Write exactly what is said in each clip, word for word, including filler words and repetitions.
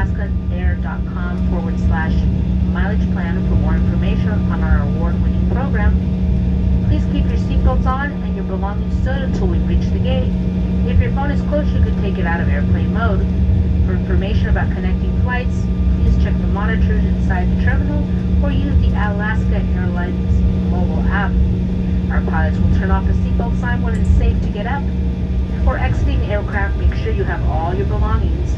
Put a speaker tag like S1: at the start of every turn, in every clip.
S1: alaskaair.com forward slash mileage plan for more information on our award-winning program. Please keep your seatbelts on and your belongings stowed until we reach the gate. If your phone is close, you can take it out of airplane mode. For information about connecting flights, please check the monitors inside the terminal or use the Alaska Airlines mobile app. Our pilots will turn off the seatbelt sign when it's safe to get up. Before exiting the aircraft, make sure you have all your belongings.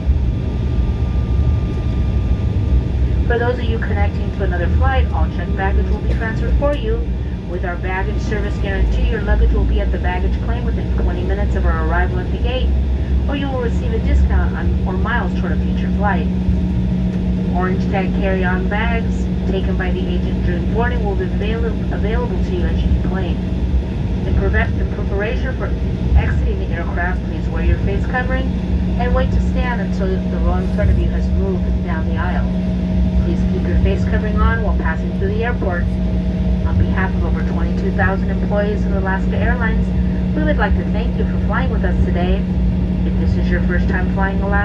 S1: For those of you connecting to another flight, all checked baggage will be transferred for you. With our baggage service guarantee, your luggage will be at the baggage claim within twenty minutes of our arrival at the gate, or you will receive a discount on or miles toward a future flight. Orange tag carry-on bags taken by the agent during boarding will be avail available to you as you deplane. In, in preparation for exiting the aircraft, please wear your face covering and wait to stand until the row in front of you has moved down the aisle. Please keep your face covering on while passing through the airport. On behalf of over twenty-two thousand employees of Alaska Airlines, we would like to thank you for flying with us today. If this is your first time flying Alaska,